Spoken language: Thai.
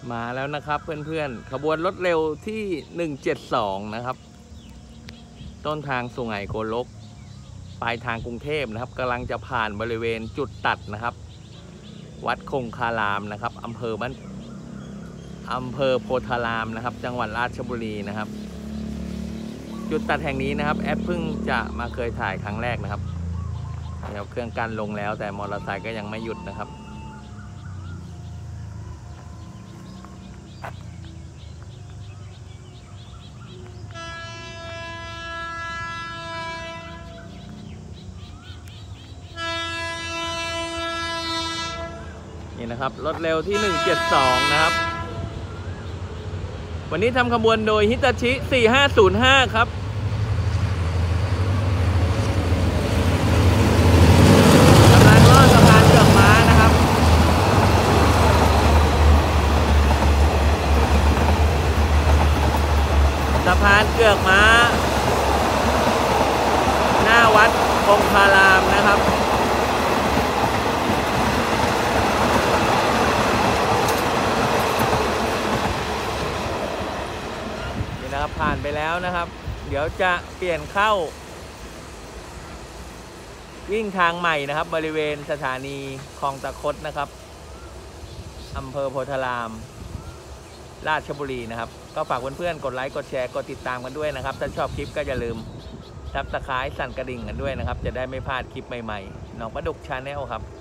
มาแล้วนะครับเพื่อนๆขบวนรถเร็วที่172นะครับต้นทางสุไหงโกลกปลายทางกรุงเทพนะครับกำลังจะผ่านบริเวณจุดตัดนะครับวัดคงคารามนะครับอำเภอโพธารามนะครับจังหวัดราชบุรีนะครับจุดตัดแห่งนี้นะครับแอปเพิ่งจะมาเคยถ่ายครั้งแรกนะครับเครื่องกั้นลงแล้วแต่มอเตอร์ไซค์ก็ยังไม่หยุดนะครับนี่นะครับรถเร็วที่172นะครับวันนี้ทำขบวนโดยฮิตาชิ4505ครับกำลังลอดสะพานเกือกม้านะครับสะพานเกือกม้าหน้าวัดคงคารามนะครับผ่านไปแล้วนะครับเดี๋ยวจะเปลี่ยนเข้าวิ่งทางใหม่นะครับบริเวณสถานีคลองตะคดนะครับอำเภอโพธารามราชบุรีนะครับก็ฝากเพื่อนๆกดไลค์กดแชร์กดติดตามกันด้วยนะครับถ้าชอบคลิปก็อย่าลืมซับสไครบ์สั่นกระดิ่งกันด้วยนะครับจะได้ไม่พลาดคลิปใหม่ๆน้องปลาดุกชาแนลครับ